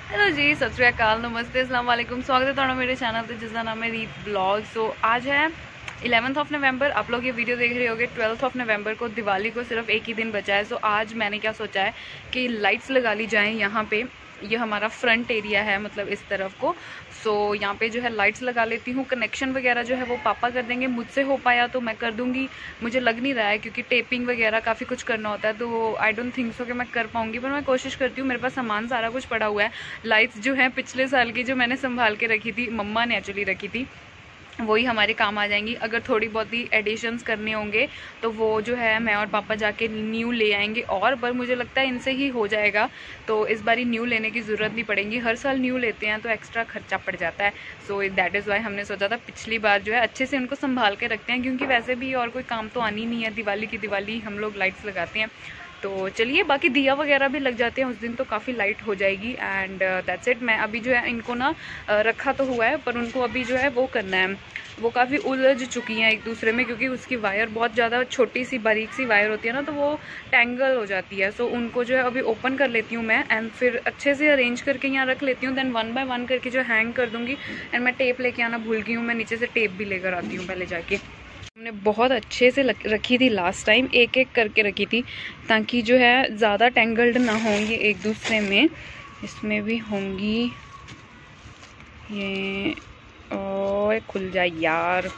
Hello जी, सत श्री अकाल, नमस्ते, अस्सलाम वालेकुम। स्वागत है तुम्हारा मेरे चैनल पे जिसका नाम है रीत ब्लॉग। सो आज है 11th ऑफ नवंबर। आप लोग ये वीडियो देख रहे होगे 12th ऑफ नवंबर को। दिवाली को सिर्फ एक ही दिन बचा है। सो आज मैंने क्या सोचा है कि लाइट्स लगा ली जाएं यहाँ पे। ये हमारा फ्रंट एरिया है, मतलब इस तरफ को। सो यहाँ पे जो है लाइट्स लगा लेती हूँ। कनेक्शन वगैरह जो है वो पापा कर देंगे, मुझसे हो पाया तो मैं कर दूँगी। मुझे लग नहीं रहा है क्योंकि टेपिंग वगैरह काफ़ी कुछ करना होता है, तो आई डोंट थिंक सो कि मैं कर पाऊँगी, पर मैं कोशिश करती हूँ। मेरे पास सामान सारा कुछ पड़ा हुआ है। लाइट्स जो है पिछले साल की जो मैंने संभाल के रखी थी, मम्मा ने एक्चुअली रखी थी, वही हमारे काम आ जाएंगी। अगर थोड़ी बहुत ही एडिशंस करने होंगे तो वो जो है मैं और पापा जाके न्यू ले आएंगे। और पर मुझे लगता है इनसे ही हो जाएगा, तो इस बारी न्यू लेने की ज़रूरत नहीं पड़ेगी। हर साल न्यू लेते हैं तो एक्स्ट्रा खर्चा पड़ जाता है। सो दैट इज़ वाई हमने सोचा था पिछली बार जो है अच्छे से उनको संभाल के रखते हैं, क्योंकि वैसे भी और कोई काम तो आनी नहीं है। दिवाली की दिवाली हम लोग लाइट्स लगाते हैं। तो चलिए, बाकी दिया वगैरह भी लग जाते हैं उस दिन, तो काफ़ी लाइट हो जाएगी। And that's it. मैं अभी जो है इनको ना रखा तो हुआ है, पर उनको अभी जो है वो करना है। वो काफ़ी उलझ चुकी हैं एक दूसरे में, क्योंकि उसकी वायर बहुत ज़्यादा छोटी सी बारीक सी वायर होती है ना, तो वो टैंगल हो जाती है। सो उनको जो है अभी ओपन कर लेती हूँ मैं, एंड फिर अच्छे से अरेंज करके यहाँ रख लेती हूँ। देन 1 बाय 1 करके जो हैंग कर दूँगी। एंड मैं टेप लेके आना भूल गई हूँ, मैं नीचे से टेप भी लेकर आती हूँ पहले जाके। हमने बहुत अच्छे से रखी थी लास्ट टाइम, एक एक करके रखी थी, ताकि जो है ज़्यादा टेंगल्ड ना हो ये एक दूसरे में। इसमें भी होंगी ये। ओए खुल जाए यार,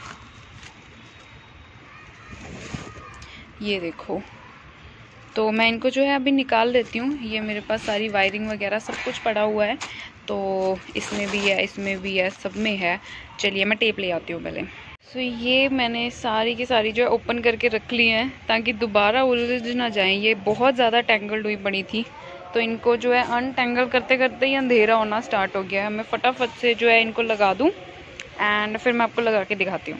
ये देखो। तो मैं इनको जो है अभी निकाल देती हूँ। ये मेरे पास सारी वायरिंग वगैरह सब कुछ पड़ा हुआ है, तो इसमें भी है, इसमें भी है, सब में है। चलिए मैं टेप ले आती हूँ पहले। सो ये मैंने सारी की सारी जो है ओपन करके रख ली हैं, ताकि दोबारा उलझ ना जाएं। ये बहुत ज़्यादा टेंगल्ड हुई पड़ी थी, तो इनको जो है अनटेंगल करते करते ही अंधेरा होना स्टार्ट हो गया है। मैं फटाफट से जो है इनको लगा दूँ, एंड फिर मैं आपको लगा के दिखाती हूँ।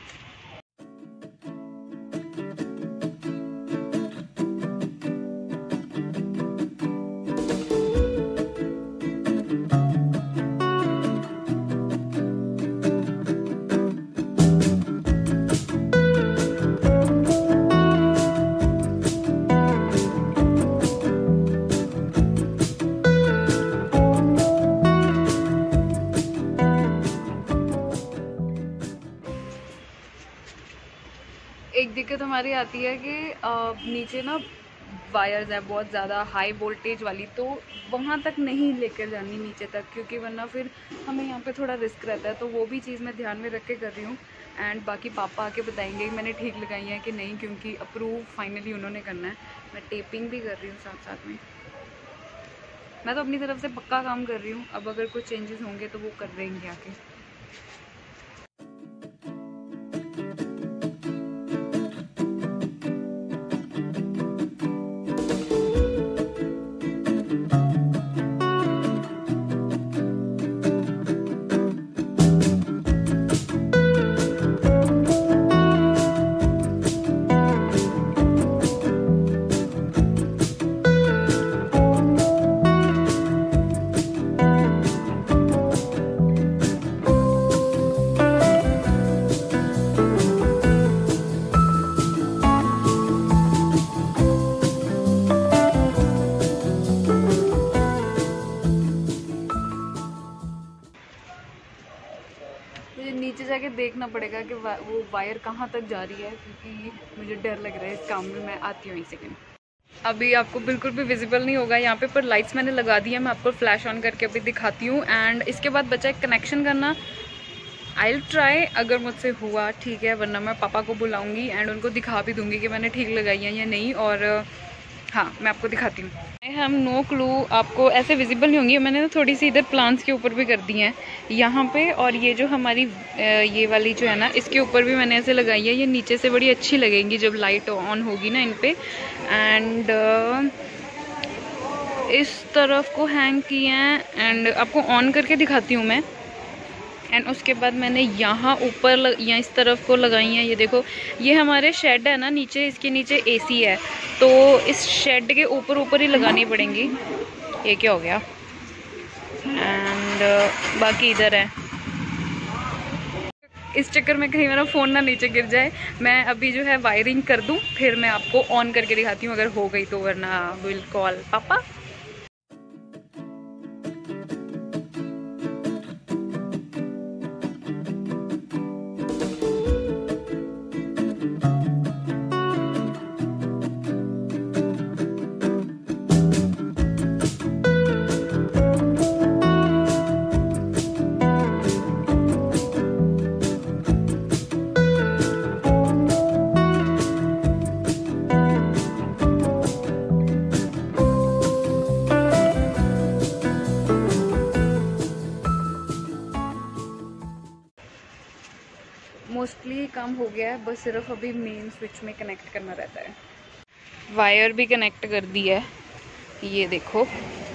एक दिक्कत हमारी आती है कि नीचे ना वायर्स है बहुत ज़्यादा हाई वोल्टेज वाली, तो वहाँ तक नहीं लेकर जानी नीचे तक, क्योंकि वरना फिर हमें यहाँ पे थोड़ा रिस्क रहता है। तो वो भी चीज़ मैं ध्यान में रख के कर रही हूँ। एंड बाकी पापा आके बताएंगे कि मैंने ठीक लगाई है कि नहीं, क्योंकि अप्रूव फाइनली उन्होंने करना है। मैं टेपिंग भी कर रही हूँ साथ साथ में। मैं तो अपनी तरफ से पक्का काम कर रही हूँ। अब अगर कुछ चेंजेस होंगे तो वो कर देंगे आके। मुझे नीचे जाके देखना पड़ेगा कि वो वायर कहाँ तक जा रही है, क्योंकि मुझे डर लग रहा है इस काम में। मैं आती हूँ एक सेकेंड। अभी आपको बिल्कुल भी विजिबल नहीं होगा यहाँ पे, पर लाइट्स मैंने लगा दी है। मैं आपको फ्लैश ऑन करके अभी दिखाती हूँ। एंड इसके बाद बचा है कनेक्शन करना। आई विल ट्राई, अगर मुझसे हुआ ठीक है, वरना मैं पापा को बुलाऊंगी एंड उनको दिखा भी दूंगी कि मैंने ठीक लगाई है या नहीं। और हाँ, मैं आपको दिखाती हूँ। हम नो क्लू, आपको ऐसे विजिबल नहीं होंगी। मैंने ना थोड़ी सी इधर प्लांट्स के ऊपर भी कर दी हैं यहाँ पे, और ये जो हमारी ये वाली जो है ना, इसके ऊपर भी मैंने ऐसे लगाई है। ये नीचे से बड़ी अच्छी लगेंगी जब लाइट ऑन होगी ना इन पे। एंड इस तरफ को हैंग किए हैं, एंड आपको ऑन करके दिखाती हूँ मैं। एंड उसके बाद मैंने यहाँ ऊपर या इस तरफ को लगाई हैं। ये देखो, ये हमारे शेड है ना नीचे, इसके नीचे एसी है, तो इस शेड के ऊपर ऊपर ही लगानी पड़ेंगी। ये क्या हो गया। एंड बाकी इधर है। इस चक्कर में कहीं मेरा फ़ोन ना नीचे गिर जाए। मैं अभी जो है वायरिंग कर दूं, फिर मैं आपको ऑन करके दिखाती हूँ अगर हो गई तो, वरना विल कॉल पापा। मोस्टली काम हो गया है, बस सिर्फ अभी मेन स्विच में कनेक्ट करना रहता है। वायर भी कनेक्ट कर दी है, ये देखो।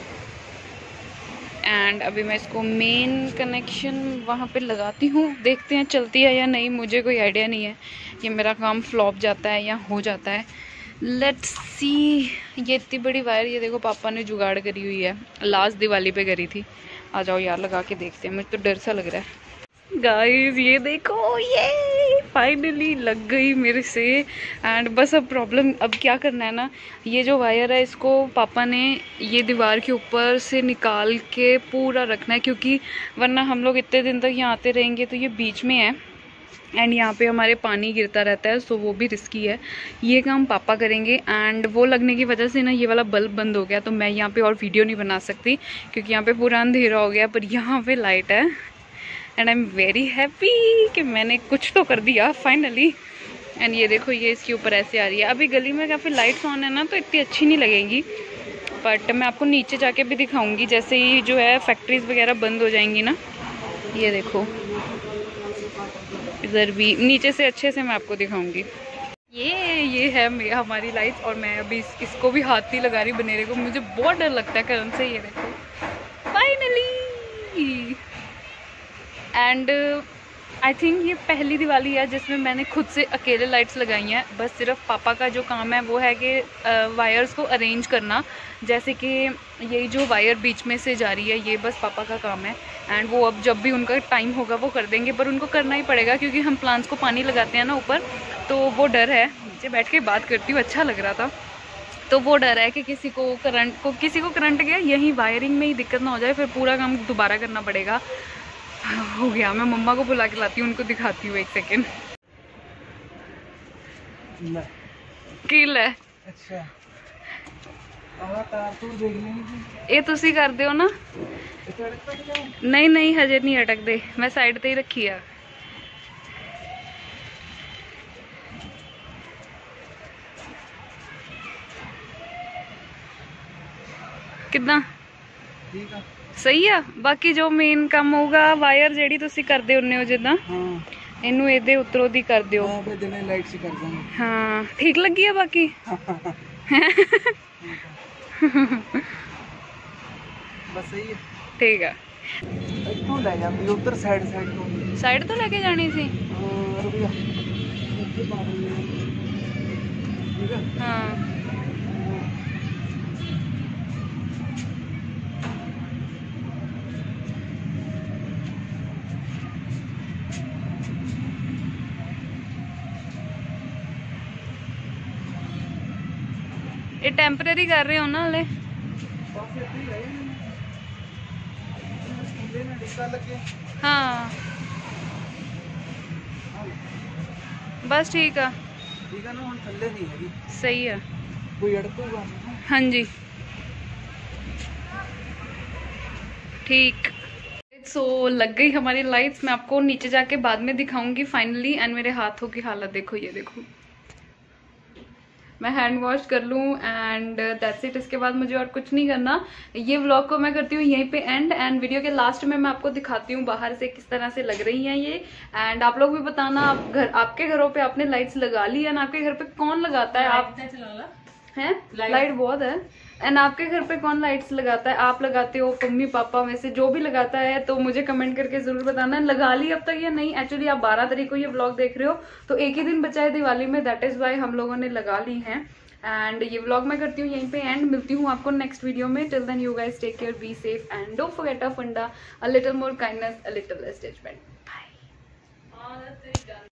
एंड अभी मैं इसको मेन कनेक्शन वहाँ पे लगाती हूँ, देखते हैं चलती है या नहीं, मुझे कोई आइडिया नहीं है ये मेरा काम फ्लॉप जाता है या हो जाता है। Let's see. ये इतनी बड़ी वायर, ये देखो पापा ने जुगाड़ करी हुई है, लास्ट दिवाली पे करी थी। आ जाओ यार लगा के देखते हैं, मुझे तो डर सा लग रहा है। गाइस ये देखो, ये फाइनली लग गई मेरे से। एंड बस अब प्रॉब्लम अब क्या करना है ना, ये जो वायर है इसको पापा ने ये दीवार के ऊपर से निकाल के पूरा रखना है, क्योंकि वरना हम लोग इतने दिन तक यहाँ आते रहेंगे तो ये बीच में है एंड यहाँ पे हमारे पानी गिरता रहता है, सो वो भी रिस्की है। ये काम पापा करेंगे। एंड वो लगने की वजह से ना ये वाला बल्ब बंद हो गया, तो मैं यहाँ पे और वीडियो नहीं बना सकती क्योंकि यहाँ पे पूरा अंधेरा हो गया, पर यहाँ पे लाइट है। And I am very happy कि मैंने कुछ तो कर दिया फाइनली। एंड ये देखो, ये इसके ऊपर ऐसे आ रही है। अभी गली में काफ़ी लाइट्स ऑन है ना, तो इतनी अच्छी नहीं लगेंगी, बट मैं आपको नीचे जाके भी दिखाऊंगी जैसे ही जो है फैक्ट्रीज वगैरह बंद हो जाएंगी ना। ये देखो इधर भी नीचे से अच्छे से मैं आपको दिखाऊंगी। ये है हमारी लाइट्स, और मैं अभी इसको भी हाथ नहीं लगा रही बनेरे को, मुझे बहुत डर लगता है करंट से। ये देखो फाइनली। एंड आई थिंक ये पहली दिवाली है जिसमें मैंने खुद से अकेले लाइट्स लगाई हैं। बस सिर्फ पापा का जो काम है वो है कि वायर्स को अरेंज करना, जैसे कि यही जो वायर बीच में से जा रही है ये बस पापा का काम है। एंड वो अब जब भी उनका टाइम होगा वो कर देंगे, पर उनको करना ही पड़ेगा क्योंकि हम प्लांट्स को पानी लगाते हैं ना ऊपर, तो वो डर है। नीचे बैठ के बात करती हूँ, अच्छा लग रहा था, तो वो डर है कि किसी को करंट गया, यही वायरिंग में ही दिक्कत ना हो जाए, फिर पूरा काम दोबारा करना पड़ेगा। हो गया, मैं मम्मा को बुला के लाती हूँ, उनको दिखाती हूँ। 1 सेकेंड। किल है। अच्छा ये तुसी कर दो ना? नहीं हजे नहीं अटक दे, मैं साइड ते ही रखी है। कितना सही है। बाकी जो मेन काम होगा वायर जेडी तुसी करदे हुन्ने हो जिद्दां, इनू इहदे उत्तरों दी कर दियो। हाँ ठीक लगी है बाकी। बस सही है, ठीक है। इत्थों ले जांदी उधर साइड तो लेके जानी सी। हाँ ये टेम्परेरी कर रहे हो ना हले? हाँ बस ठीक है ना, हम थल्ले नहीं है। सही है, कोई अड़कूगा? हाँ जी ठीक। सो लग गई हमारी लाइट्स, मैं आपको नीचे जाके बाद में दिखाऊंगी फाइनली। एंड मेरे हाथों की हालत देखो, ये देखो। मैं हैंड वॉश कर लूँ एंड दैट्स इट। इसके बाद मुझे और कुछ नहीं करना। ये व्लॉग को मैं करती हूँ यहीं पे एंड वीडियो के लास्ट में मैं आपको दिखाती हूँ बाहर से किस तरह से लग रही हैं ये। एंड आप लोग भी बताना आपके घरों पे आपने लाइट्स लगा ली है ना? आपके घर पे कौन लगाता है? आप हैं? लाइट बहुत है। एंड आपके घर पे कौन लाइट्स लगाता है? आप लगाते हो? मम्मी पापा में से जो भी लगाता है तो मुझे कमेंट करके जरूर बताना। लगा ली अब तक या नहीं? एक्चुअली आप 12 तारीख को ये व्लॉग देख रहे हो तो एक ही दिन बचा है दिवाली में, दैट इज वाई हम लोगों ने लगा ली हैं। एंड ये व्लॉग मैं करती हूँ यहीं पे एंड मिलती हूँ आपको नेक्स्ट वीडियो में। Till then you guys take care, be safe and don't forget a funda, a little more kindness, a little less judgement. Bye.